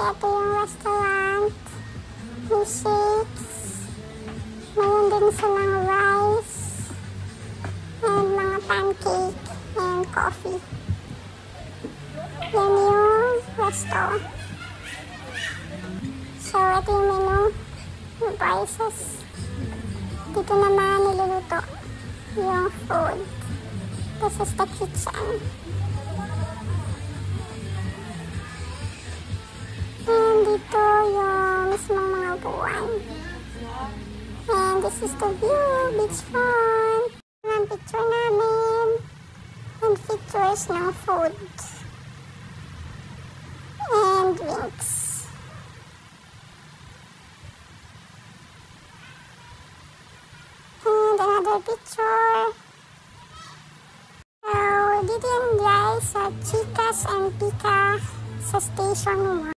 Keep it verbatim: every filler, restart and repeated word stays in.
ito yung restaurant. May shakes. Mayroon din silang rice. And mga pancake and coffee. Yan yung resto. So, ito yung menu. Yung prices. Dito naman niluluto yung food. This is the kitchen. And dito yung mismong mga upuan. And this is the view, beachfront. Ang picture namin. And pictures ng food. And drinks. And another picture. So, dito yan guys sa Chicas and Pica sa Station one.